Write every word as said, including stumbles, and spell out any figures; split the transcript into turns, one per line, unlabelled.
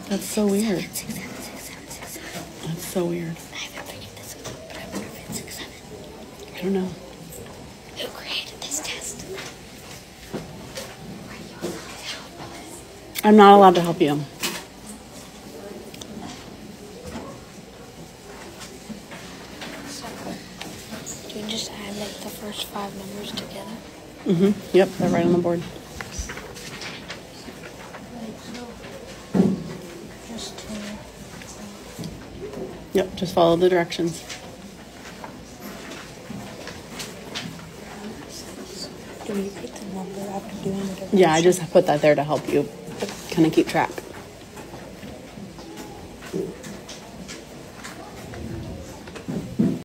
That's so weird.
Six, seven, six, seven, six, seven.
That's so weird.
I haven't figured this out, but I wonder if it's six, seven.
I don't know.
Who created this test?
I'm not allowed to help you.
Do you just add like the first five numbers together?
Mm-hmm. Yep, they're right on the board.
Just two.
Yep, just follow the directions.
Do you put the number after doing it?
Yeah, I just put that there to help you kind of keep track.